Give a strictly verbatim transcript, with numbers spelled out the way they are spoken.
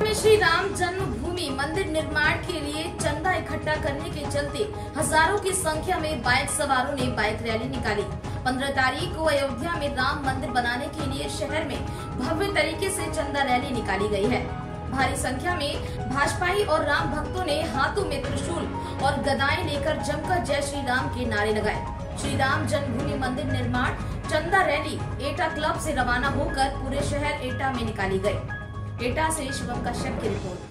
में श्री राम जन्मभूमि मंदिर निर्माण के लिए चंदा इकट्ठा करने के चलते हजारों की संख्या में बाइक सवारों ने बाइक रैली निकाली। पंद्रह तारीख को अयोध्या में राम मंदिर बनाने के लिए शहर में भव्य तरीके से चंदा रैली निकाली गई है। भारी संख्या में भाजपाई और राम भक्तों ने हाथों में त्रिशूल और गदाएं लेकर जमकर जय श्री राम के नारे लगाए। श्री राम जन्मभूमि मंदिर निर्माण चंदा रैली एटा क्लब से रवाना होकर पूरे शहर एटा में निकाली गई। एटा से शिवम कश्यप की रिपोर्ट।